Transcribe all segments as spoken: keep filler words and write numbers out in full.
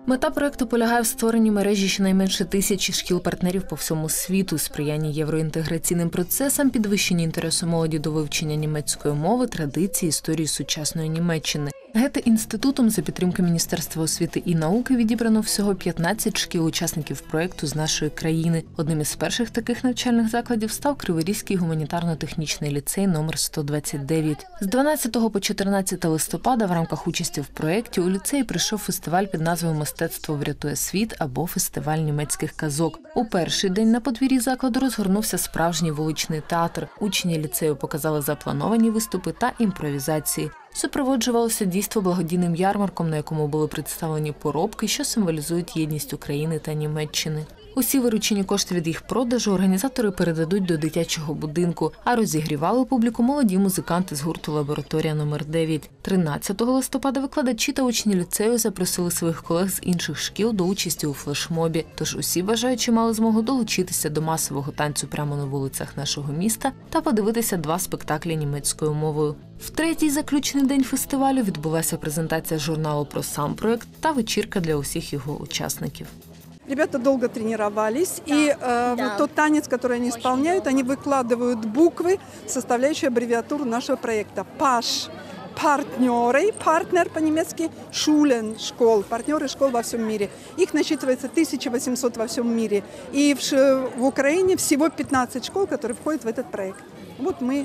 Мета проєкту полягає в створенні мережі щонайменше тисячі шкіл-партнерів по всьому світу, сприянні євроінтеграційним процесам, підвищенні інтересу молоді до вивчення німецької мови, традиції, історії сучасної Німеччини. Гете-інститутом за підтримки Міністерства освіти і науки відібрано всього п'ятнадцять шкіл-учасників проєкту з нашої країни. Одним із перших таких навчальних закладів став Криворізький гуманітарно-технічний ліцей номер сто двадцять дев'ять. З дванадцятого по чотирнадцяте листопада в рамках участі в проєкті у ліцеї прийшов фестиваль під назвою «Мистецтво врятує світ» або «Фестиваль німецьких казок». У перший день на подвір'ї закладу розгорнувся справжній вуличний театр. Учні ліцею показали заплановані виступи та імпровізації. Супроводжувалося дійство благодійним ярмарком, на якому були представлені поробки, що символізують єдність України та Німеччини. Усі виручені кошти від їх продажу організатори передадуть до дитячого будинку, а розігрівали публіку молоді музиканти з гурту «Лабораторія номер дев'ять». тринадцятого листопада викладачі та учні ліцею запросили своїх колег з інших шкіл до участі у флешмобі. Тож усі бажаючі мали змогу долучитися до масового танцю прямо на вулицях нашого міста та подивитися два спектаклі німецькою мовою. В третій заключний день фестивалю відбулася презентація журналу про сам проєкт та вечірка для усіх його учасників. Ребята долго тренировались, да, и э, да. вот тот танец, который они исполняют, они выкладывают буквы, составляющие аббревиатуру нашего проекта. ПАШ. Партнеры, партнер по-немецки, Шулен, школ, партнеры школ во всем мире. Их насчитывается тысяча восемьсот во всем мире. И в, в Украине всего пятнадцать школ, которые входят в этот проект. Вот мы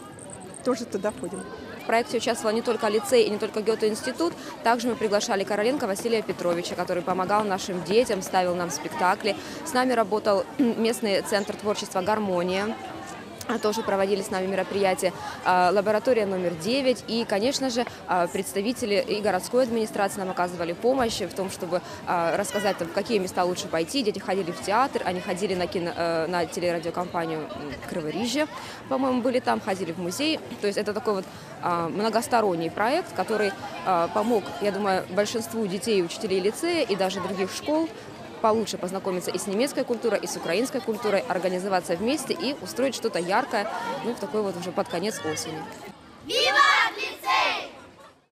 тоже туда входим. В проекте участвовал не только лицей и не только Гёте-институт. Также мы приглашали Короленко Василия Петровича, который помогал нашим детям, ставил нам спектакли. С нами работал местный центр творчества «Гармония». Тоже проводили с нами мероприятия, лаборатория номер девять. И, конечно же, представители и городской администрации нам оказывали помощь в том, чтобы рассказать, в какие места лучше пойти. Дети ходили в театр, они ходили на, кино, на телерадиокомпанию «Криворижье», по-моему, были там, ходили в музей. То есть это такой вот многосторонний проект, который помог, я думаю, большинству детей и учителей лицея и даже других школ получше познакомиться и с немецкой культурой, и с украинской культурой, организоваться вместе и устроить что-то яркое, ну, в такой вот уже под конец осени. Viva!